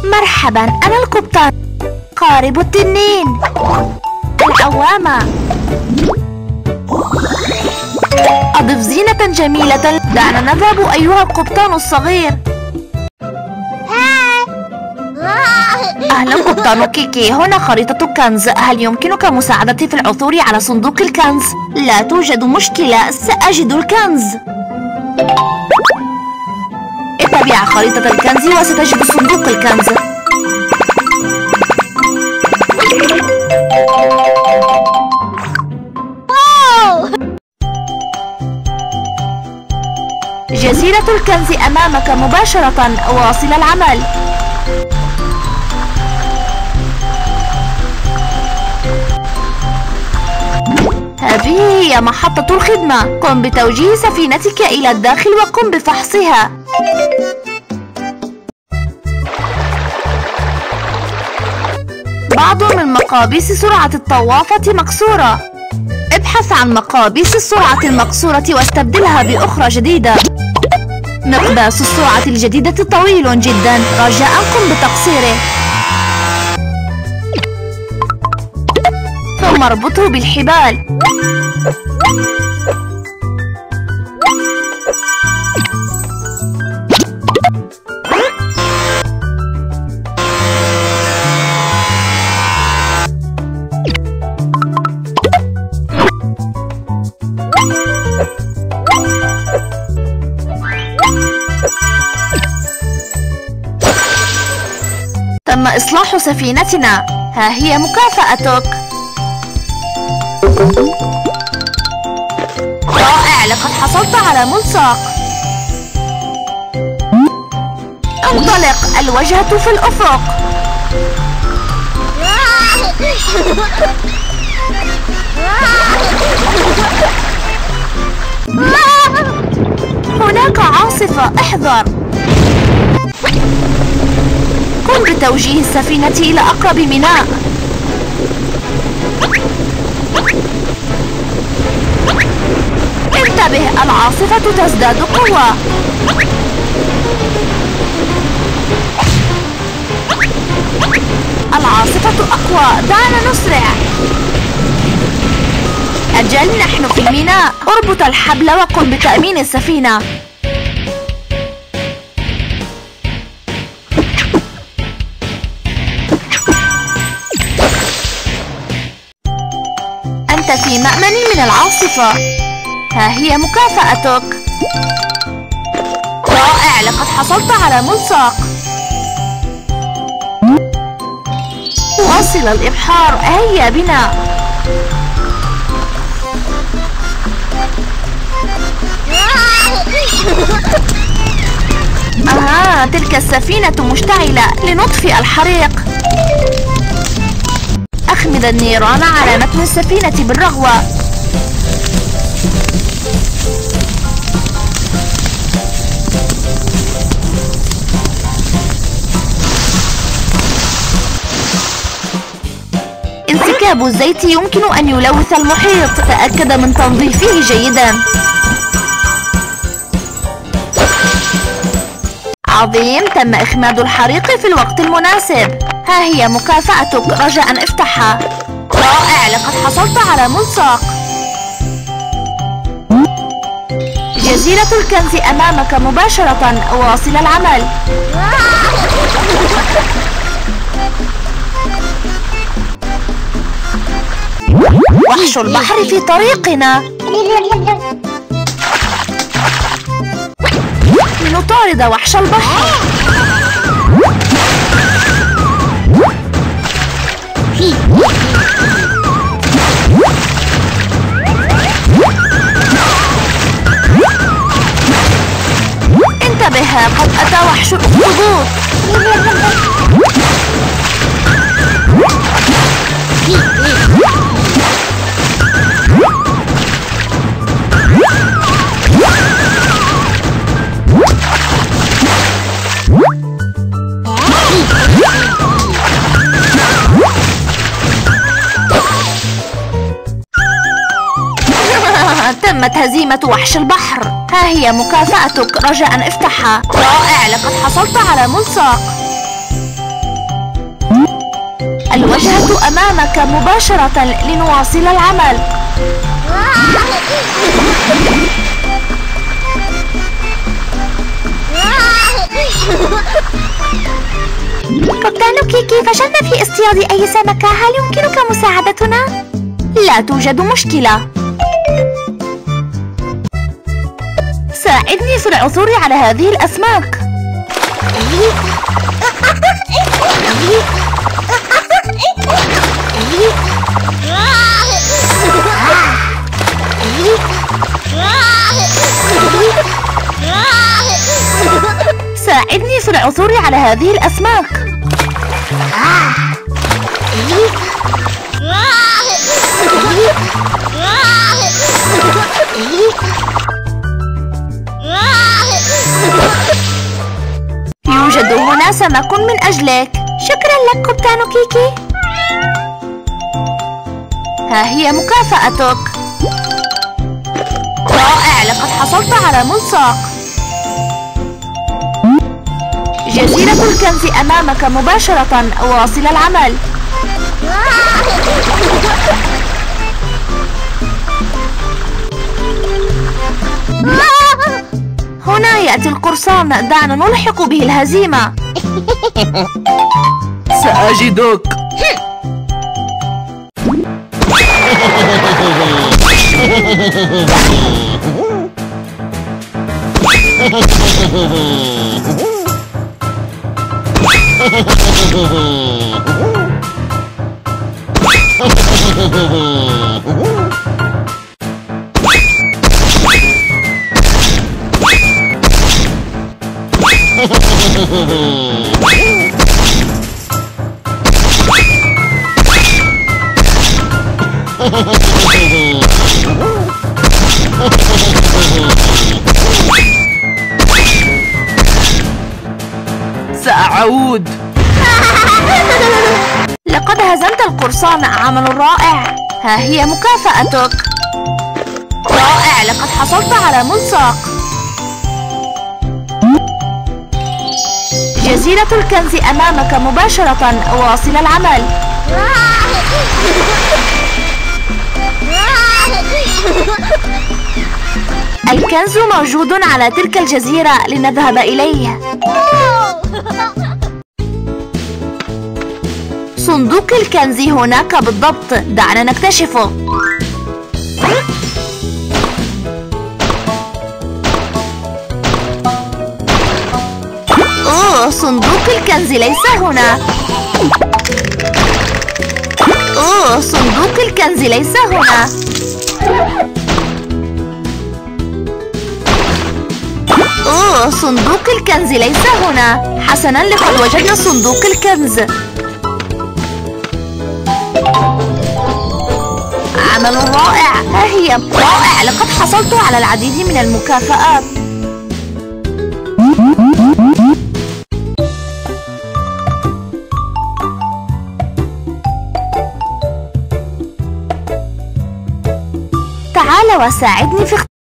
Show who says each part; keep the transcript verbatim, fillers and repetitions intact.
Speaker 1: مرحبا، أنا القبطان قارب التنين. العوامة. أضف زينة جميلة. دعنا نذهب أيها القبطان الصغير. أهلا قبطان كيكي، هنا خريطة الكنز. هل يمكنك مساعدتي في العثور على صندوق الكنز؟ لا توجد مشكلة، سأجد الكنز. اتبع خريطة الكنز وستجد صندوق الكنز. جزيرة الكنز أمامك مباشرة، واصل العمل. هذه هي محطة الخدمة. قم بتوجيه سفينتك إلى الداخل وقم بفحصها. بعض من مقابيس سرعة الطوافة مكسورة. ابحث عن مقابيس السرعة المكسورة واستبدلها بأخرى جديدة. مقباس السرعة الجديدة طويل جدا، رجاء قم بتقصيره ثم اربطه بالحبال. تم إصلاح سفينتنا، ها هي مكافأتك. رائع، لقد حصلت على ملصق. انطلق، الوجهة في الأفق. هناك عاصفة، احذر. قم بتوجيه السفينة إلى أقرب ميناء. انتبه، العاصفة تزداد قوة. العاصفة أقوى، دعنا نسرع. أجل، نحن في الميناء. اربط الحبل وقم بتأمين السفينة. أنت في مأمن من العاصفة، ها هي مكافأتك. رائع، لقد حصلت على ملصق. واصل الإبحار، هيا بنا. آه، تلك السفينة مشتعلة، لنطفئ الحريق. أخمد النيران على متن السفينة بالرغوة. انسكاب الزيت يمكن أن يلوث المحيط، تأكد من تنظيفه جيدا. عظيم، تم إخماد الحريق في الوقت المناسب. ها هي مكافأتك، رجاء افتحها. رائع، لقد حصلت على ملصق. جزيرة الكنز أمامك مباشرة، واصل العمل. وحش البحر في طريقنا. لنطارد وحش البحر. انتبه، قد أتى وحش الأخطبوط. تمت هزيمة وحش البحر، ها هي مكافأتك، رجاء افتحها. رائع، لقد حصلت على ملصق. الوجهة أمامك مباشرة لنواصل العمل. كابتن كيكي، فشلنا في اصطياد أي سمكة، هل يمكنك مساعدتنا؟ لا توجد مشكلة. ساعدني في العثور على هذه الأسماك. ساعدني في العثور على هذه الأسماك. يوجد هنا سمك من أجلك. شكرا لك كابتن كيكي. ها هي مكافأتك. رائع، لقد حصلت على ملصق. جزيرة الكنز أمامك مباشرة، واصل العمل. هنا يأتي القرصان، دعنا نلحق به الهزيمة.
Speaker 2: سأجدك. سأعود.
Speaker 1: لقد هزمت القرصان، عمل رائع. ها هي مكافأتك. رائع، لقد حصلت على ملصق. جزيرة الكنز أمامك مباشرة، واصل العمل. الكنز موجود على تلك الجزيرة، لنذهب إليه. صندوق الكنز هناك بالضبط، دعنا نكتشفه. أوه، صندوق الكنز ليس هنا. أوه، صندوق الكنز ليس هنا. أوه، صندوق الكنز ليس هنا. حسناً، لقد وجدنا صندوق الكنز. عمل رائع. ها هي. رائع، لقد حصلت على العديد من المكافآت. تعال وساعدني في